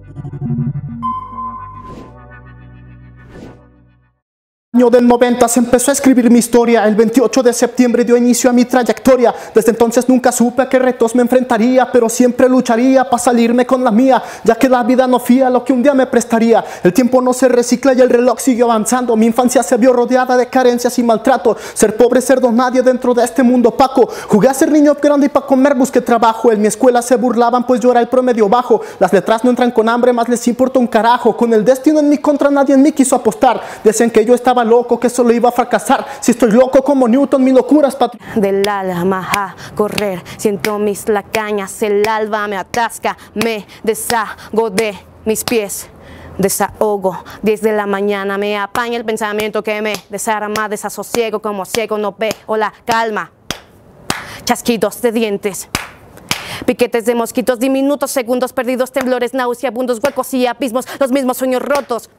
Año del 90 se empezó a escribir mi historia. El 28 de septiembre dio inicio a mi trayectoria. Desde entonces nunca supe a qué retos me enfrentaría, pero siempre lucharía para salirme con la mía, ya que la vida no fía lo que un día me prestaría. El tiempo no se recicla y el reloj siguió avanzando. Mi infancia se vio rodeada de carencias y maltrato. Ser pobre, ser don nadie dentro de este mundo opaco. Jugué a ser niño grande y para comer busqué trabajo. En mi escuela se burlaban pues yo era el promedio bajo. Las letras no entran con hambre, más les importa un carajo. Con el destino en mi contra nadie en mí quiso apostar. Decían que yo estaba loco, que solo iba a fracasar. Si estoy loco como Newton, mi locura es del alma a correr, siento mis lacañas, el alba me atasca, me deshago de mis pies. Desahogo, 10 de la mañana me apaña el pensamiento que me desarma, desasosiego como ciego, no veo la calma. Chasquidos de dientes, piquetes de mosquitos, diminutos segundos perdidos, temblores nauseabundos, huecos y abismos, los mismos sueños rotos,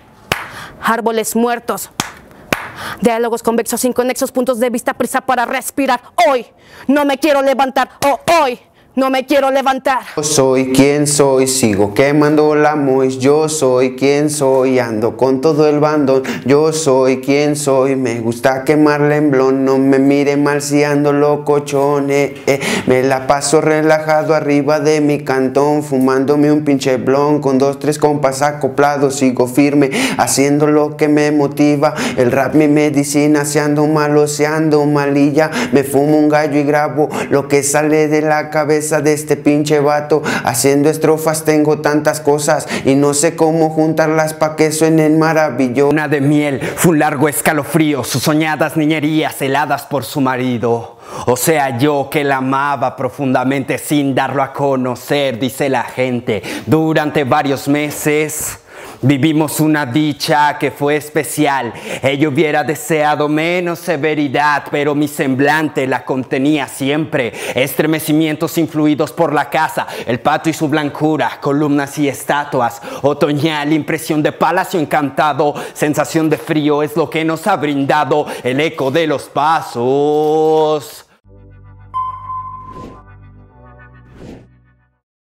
árboles muertos. Diálogos convexos, inconexos, puntos de vista, prisa para respirar. Hoy no me quiero levantar, hoy no me quiero levantar. Yo soy quien soy, sigo quemando la mois. Yo soy quien soy, ando con todo el bandón. Yo soy quien soy, me gusta quemarle en blon. No me mire mal si ando locochón, Me la paso relajado arriba de mi cantón, fumándome un pinche blon con 2, 3 compas acoplados. Sigo firme, haciendo lo que me motiva. El rap mi medicina, se ando malo, se ando malilla. Me fumo un gallo y grabo lo que sale de la cabeza de este pinche vato. Haciendo estrofas tengo tantas cosas y no sé cómo juntarlas pa' que suenen maravilloso. Una de miel, fue un largo escalofrío, sus soñadas niñerías heladas por su marido. O sea, yo que la amaba profundamente sin darlo a conocer, dice la gente. Durante varios meses vivimos una dicha que fue especial. Ella hubiera deseado menos severidad, pero mi semblante la contenía siempre. Estremecimientos influidos por la casa, el patio y su blancura, columnas y estatuas. Otoñal, impresión de palacio encantado. Sensación de frío es lo que nos ha brindado el eco de los pasos.